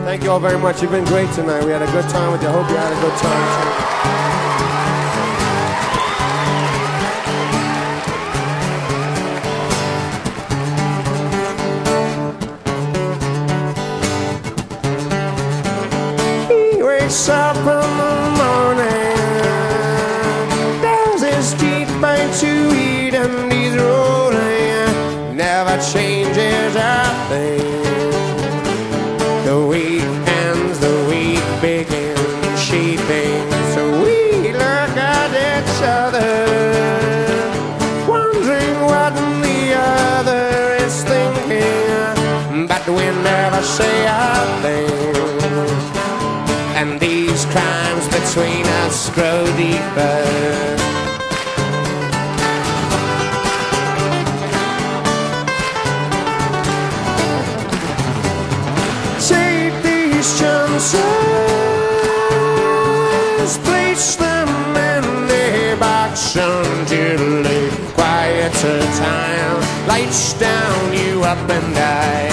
Thank you all very much. You've been great tonight. We had a good time with you. I hope you had a good time too. Wakes up in the morning, does his teeth bite to eat, and he's rolling, never changes a thing. The week ends, the week begins, shaping, so we look at each other, wondering what the other is thinking, but we never say a thing. And these crimes between us grow deeper. Take these chances, place them in the box until a quieter time lights down you up and I.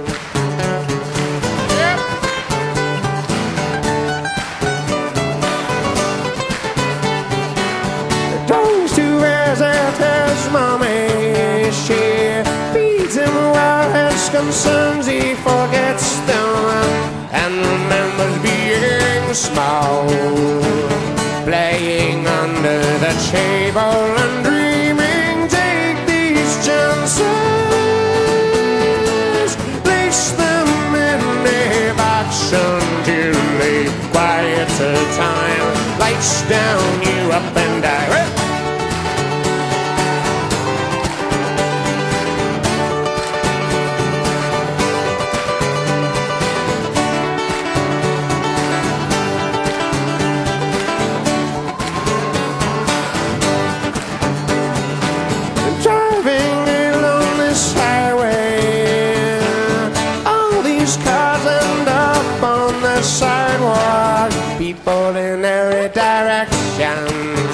His mommy, she feeds him while his concerns he forgets them and remembers being small, playing under the table and dreaming. Take these chances, place them in a box until a quieter time lights down you up and I. Sidewalk, people in every direction.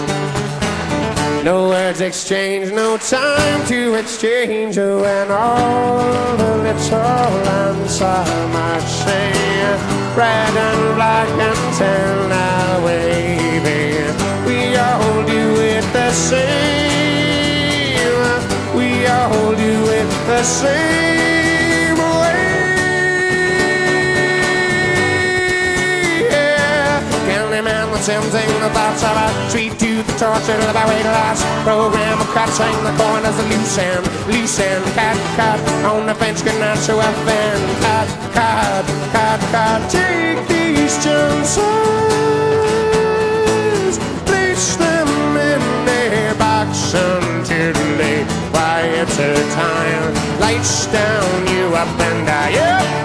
No words exchanged, no time to exchange. When all the little lamps are marching, red and black and tan are waving. We all do it the same. We all do it the same. Tempting the thoughts of a treat to the torture of our way to last program of cutting the corners of loose end, cut on the bench can not show up and cut. Take these chances, place them in a box until a quieter time lights down you up and I. Yeah.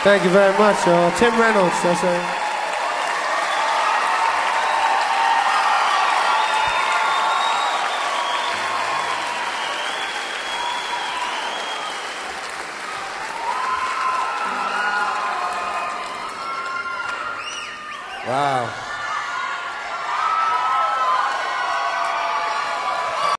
Thank you very much, y'all. Tim Reynolds, that's it. Wow.